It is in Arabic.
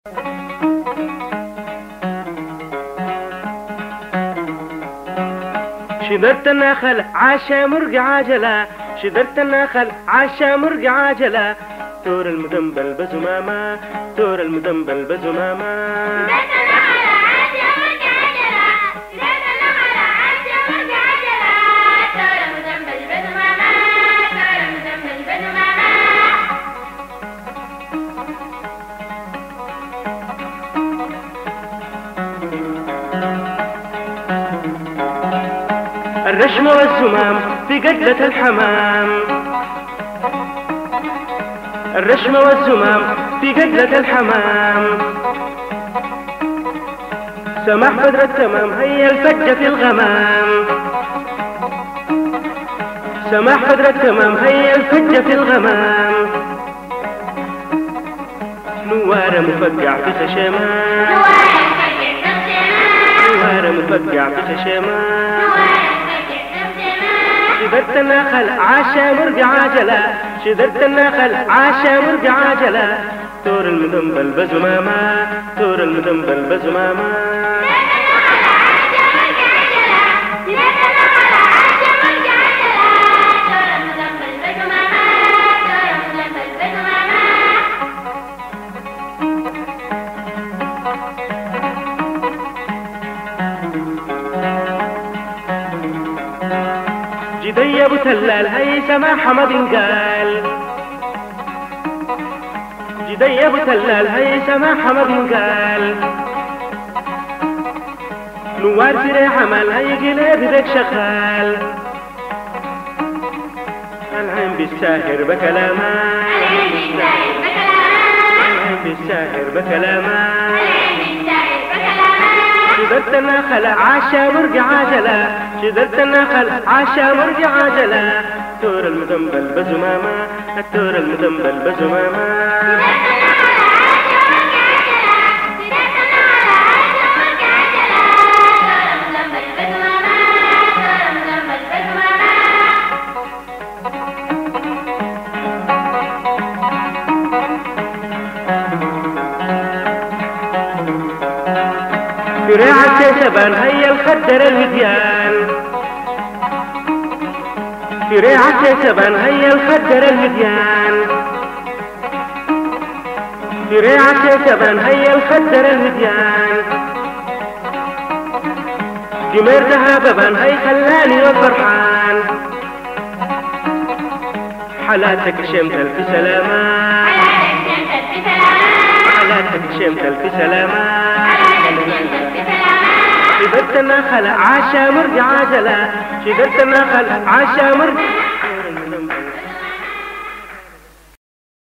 شدرت النخل عاشا مرق عجلة، شدرت النخل عاشا مرق عجلة، تور المدنبل بزمامة، تور المدنبل بزمامة. الرشم والزمام في قدة الحمام، الرشم والزمام في قدة الحمام، سماح بدر التمام هيا الفجة في الغمام، سماح بدر التمام هيا الفجة في الغمام، نوار مفقع في خشمان، نوار مفقع في خشمان. شدرت النخل عاشا مرق عجلة، شدرت النخل عاشا مرق عجلة، تور المدنبل بزمامة، تور المدنبل بزمامة. جدي ابو تلال هي سماح حمد قال، جدي ابو تلال هي سماح حمد قال، نوار في عمل هي قلب ذاك شغال، العين بالساهر بكلامه، العين بالساهر بكلامه. شدرت النخل عاشا مرق عجلة، شدرت النخل عاشا مرق عجلة، تور المدنبل بزمامة، التور المدنبل بزمامة. في ريعة سبان هيا الخدر الوديان، في ريعة سبان هيا الخدر الوديان، في ريعة سبان هيا الخدر الوديان، جمير ذهب هي خلاني وفرحان، حالاتك شمتل في سلامة، حالاتك شمتل في سلامة. شدرت النخل عاشا مرق عجلة، شدرت النخل عاشا مرق